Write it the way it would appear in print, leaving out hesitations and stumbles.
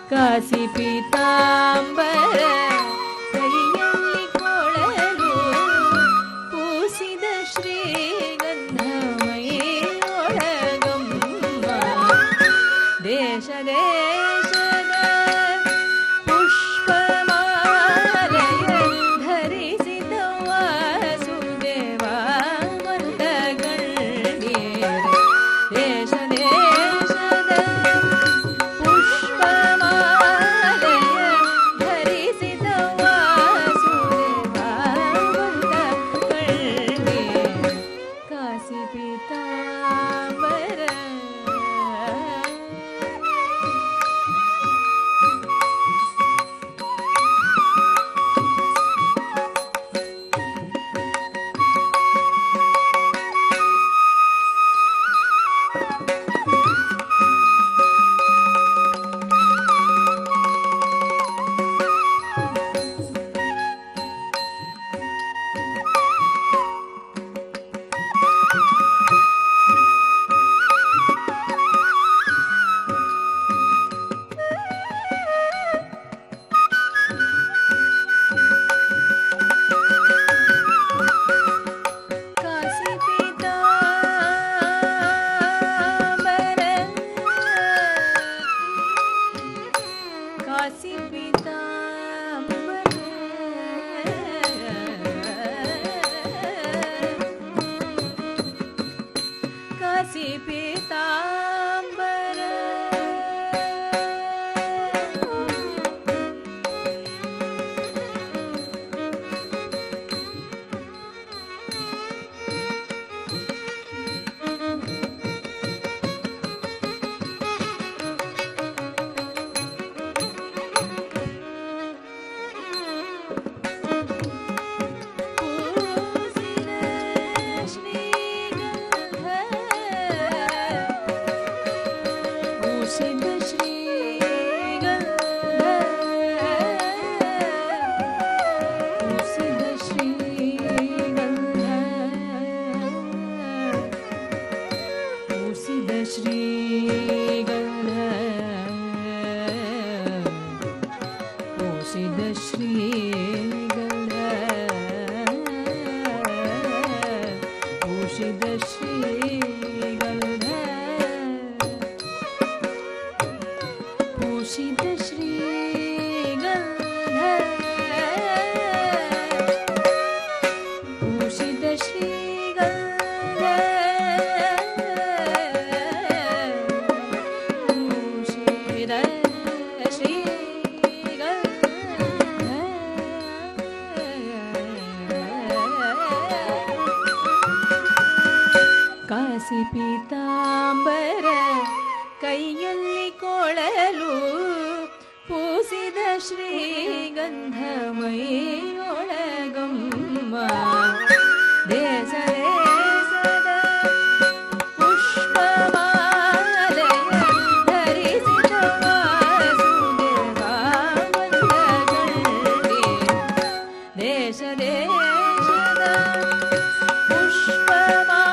ಕಾಸಿ ಪೀತಾಂಬರ ಕೈಯಲ್ಲಿ ಕೊಳಲು ಪೂಸಿದ ಶ್ರೀಗಂಧಮಯೊಳಗಮ್ಮ ದೇಶ ದೇಶದ ಪುಷ್ಪಮಾಲೆಯ ಧರಿಸಿದ ವಾಸುದೇವ ಮಂದಗಣ್ಯರ ದೇಶ ದೇಶದ ಪುಷ್ಪಮಾಲೆಯ ಧರಿಸಿದ ವಾಸುದೇವ ಮಂದಗಣ್ಯರ ಕಾಸಿ ಪೀತಾಂಬರ ಕಾಸಿ ಪೀತಾಂಬರ ಕಾಸಿ ಪೀತಾಂಬರ ಪೂಸಿದ ಶ್ರೀಗಂಧ ಪೂಸಿದ ಶ್ರೀಗಂಧ ಪೂಸಿದ ಶ್ರೀಗಂಧ ಪೂಸಿದ ಶ್ರೀಗಂಧ ಪೂಸಿದ ಶ್ರೀಗಂಧ ಪೂಷಿತ ಶ್ರೀಗಂಧ ಪೂಷಿತ ಶ್ರೀಗಂಧ ಪೂಷಿತ ಶ್ರೀಗಂಧ ಕಾಸಿ ಪೀತಾಂಬರ ಕೈಯಲ್ಲಿ ಕೊಳಲು ಪೂಸಿದ ಶ್ರೀಗಂಧಮಯೊಳಗಮ್ಮ ದೇಶ ದೇಶದ ಪುಷ್ಪಮಾಲೆಯ ಧರಿಸಿದ ವಾಸುದೇವ ಮಂದಗಣ್ಯರ ದೇಶ ದೇಶದ ಪುಷ್ಪಮಾಲೆಯ